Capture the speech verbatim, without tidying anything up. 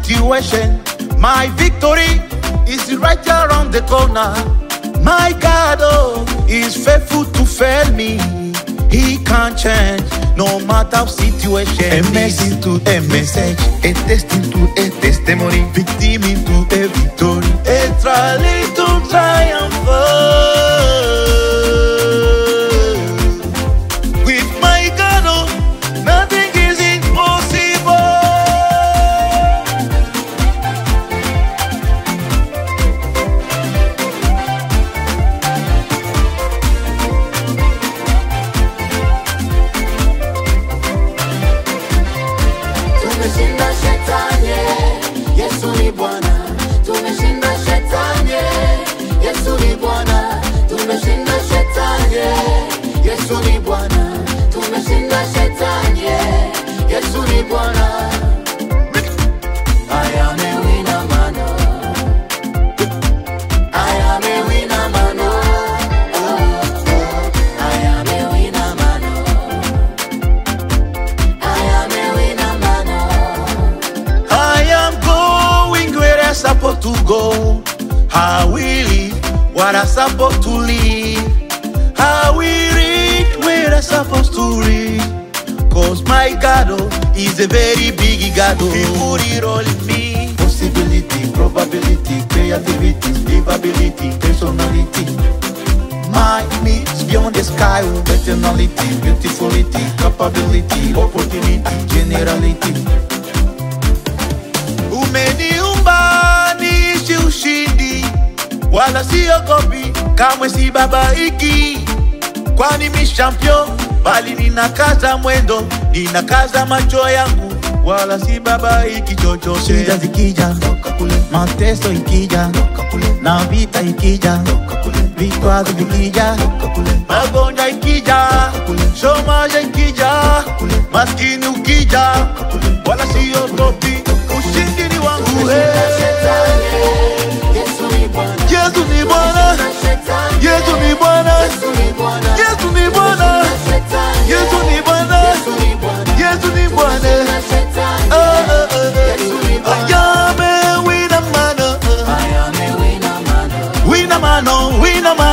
situation. My victory is right around the corner. My God, oh, is faithful to fail me. He can't change, no matter situation. A message to a message, a testing to a testimony, Victim into a victory, a trial to triumph. With my God, oh, nothing is impossible. Tumeshinda shetani, Yesu ni Bwana. Tumeshinda shetani, Yesu ni Bwana. Tumeshinda shetani, Yesu ni Bwana. Tumeshinda shetani, Yesu ni Bwana. I am a winner man. I am a winner man. I am a winner man. I am a winner man. I am going where I'm supposed to go. I will live what I'm supposed to live. I will read where I'm supposed to read. Cause my God, oh, is a very big God, oh. He put it all in me. possibility, probability, creativity, livability, personality. My needs beyond the sky, oh. Personality, beautifulity, capability, opportunity, generality. Umeniumba niishi ushindi, wala siogopi, kamwe si babaiki. Kwani mi champion, bali ninakaza mwendo, ninakaza macho yangu, wala si babaiki chochote. Shida zikija, mateso ikija, na vita ikija, vikwazo vikija, magonjwa ikija, shomaje ikija, maskini ukija, wala siogopi, ushindi ni wangu. Yesu ni Bwana. Yesu ni Bwana. Yesu ni Bwana. Yesu ni Bwana. Yesu ni Bwana. Yesu ni Bwana. Yesu ni Bwana. I am a winner man. I am a winner man. Winner man, winner man.